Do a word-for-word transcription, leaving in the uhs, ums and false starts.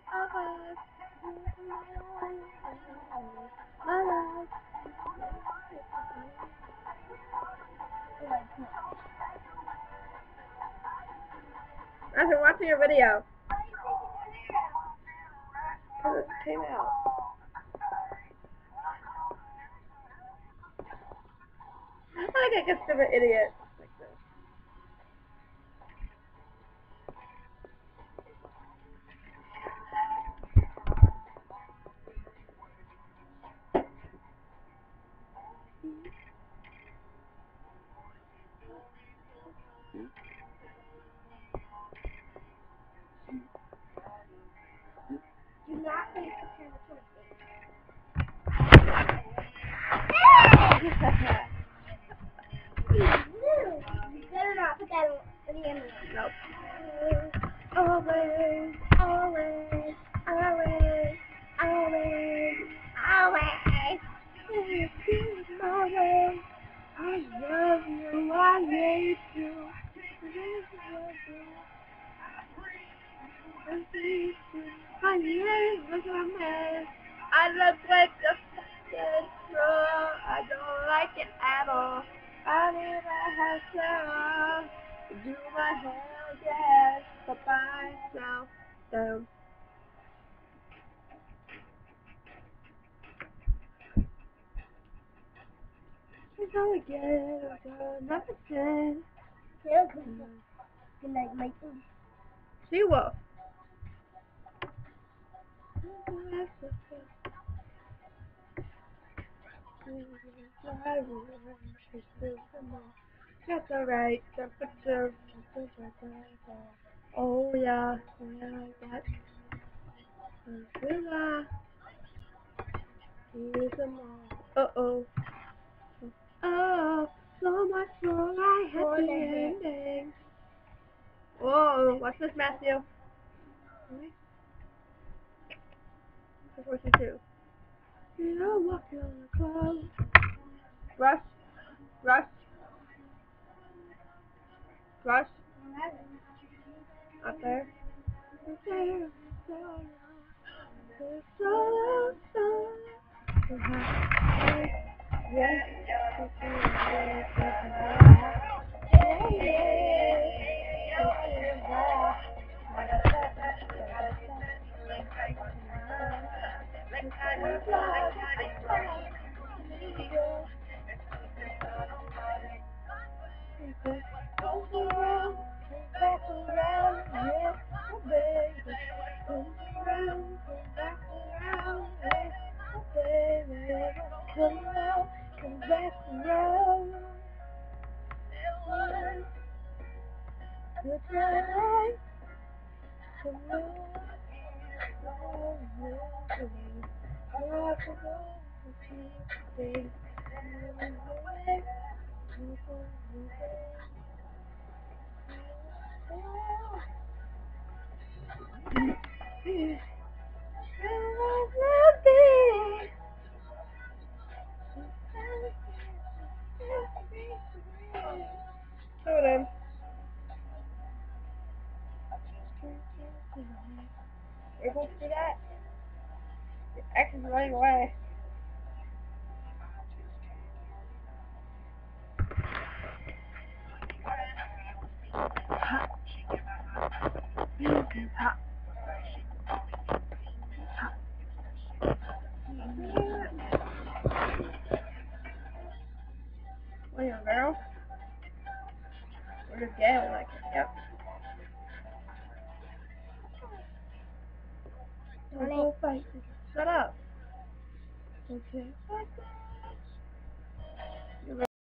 I've been watching your video. Because it came out. I think I guess I'm an idiot. Like this. Do not face the camera towards me. You better not put that in the envelope. Nope. Always, always, always, always, always. Always. I love you, I hate you. I look a mess. I look like a fucking fraud. I don't like it at all. I need a hair salon. Do my hair again. But myself down. It's all again. I'm nothing. Yeah, good night, Michael. She will. That's alright. Temperature. Oh yeah. Yeah, that. Uh oh. Oh, so much more I had the ending. Whoa, watch this, Matthew. That's what you do. You're walking on the clouds. Rush. Rush. Rush. Up there. So, so, so, so. Yes. Come around, come back around. Good night. Come around. Hold on. You're supposed to do that? Your ex is running away. Hot. Hot. What are you, a girl? We're just gay, we're like, yep. Don't fight. Shut up. Okay.